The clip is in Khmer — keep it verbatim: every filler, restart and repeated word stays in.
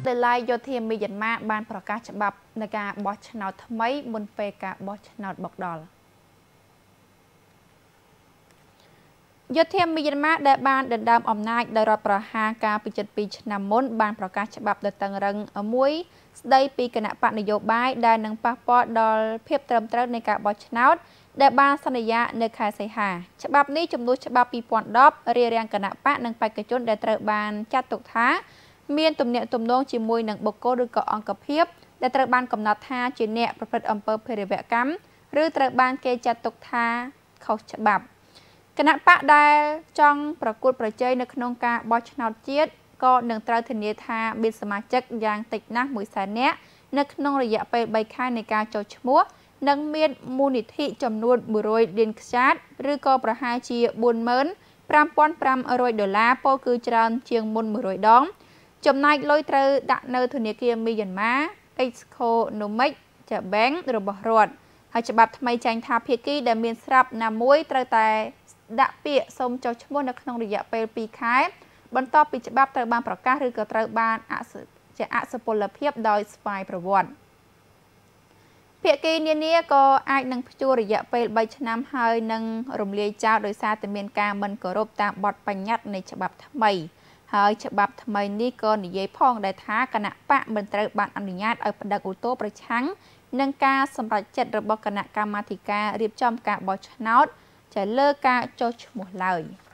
ដែលឡាយយោធាមីយ៉ាន់ម៉ាបានប្រកាសច្បាប់នៃការបោះឆ្នោតថ្មីមុនពេលការបោះឆ្នោតមកដល់យោធាមីយ៉ាន់ម៉ាដែលបានដណ្ដើមអំណាចដោយរដ្ឋប្រហារការពីជិតពីរឆ្នាំមុនបានប្រកាសច្បាប់ដ៏តឹងរ៉ឹងមួយស្ដីពីគណៈបកនយោបាយដែលនឹងប៉ះពាល់ដល់ភាពត្រឹមត្រូវនៃការបោះឆ្នោតដែលបានសន្យានៅខែសីហាច្បាប់នេះជំនួសច្បាប់ពីរពាន់ដប់រារាំងគណៈបកនិងបេក្ខជនដែលត្រូវបានចាត់ទុកថាមានទំនាក់ទំនងជាមួយនឹងបុគ្គលឬក៏អង្គភាពដែលត្រូវបានកំណត់ថាជាអ្នកប្រព្រឹត្តអំពើភេរវកម្មឬត្រូវបានគេចាត់ទុកថាខុសច្បាប់គណៈបកដែលចង់ប្រកួតប្រជែងនៅក្នុងការបោះឆ្នោតជាតិក៏នឹងត្រូវធានាថាមានសមាជិកយ៉ាងតិចណាស់មួយសែននាក់នៅក្នុងរយៈពេលបីខែនៃការចុះឈ្មោះនិងមានមូលនិធិចំនួនមួយរយលានខ្យាតឬក៏ប្រហែលជាបួនម៉ឺនប្រាំពាន់ប្រាំរយដុល្លារពោលគឺច្រើនជាងមុនមួយរយដងចំណាយលុយត្រូវដាក់នៅធនាគារមីយ៉ាន់ម៉ា Economic Bank របស់រដ្ឋហើយច្បាប់ថ្មីចែងថាភាគីដែលមានស្រាប់ណាមួយត្រូវតែដាក់ពាក្យសុំចុះឈ្មោះនៅក្នុងរយៈពេលពីរខែបន្ទាប់ពីច្បាប់ត្រូវបានប្រកាសឬក៏ត្រូវបានជាអសុពលភាពដោយស្វ័យប្រវត្តិភាគីនានាក៏អាចនឹងព្យួររយៈពេលបីឆ្នាំហើយនឹងរំលាយចោលដោយសារតែមានការមិនគោរពតាមបទបញ្ញត្តិនៃច្បាប់ថ្មីហើយច្បាប់ថ្មីនេះក៏និយាយផងដែរថាគណៈបកមិនត្រូវបានអនុញ្ញាតឲ្យប្តឹងឧទ្ធរប្រឆាំងនឹងការសម្រេចចិត្តរបស់គណៈកម្មាធិការរៀបចំការបោះឆ្នោតលើការចុះឈ្មោះឡើយ។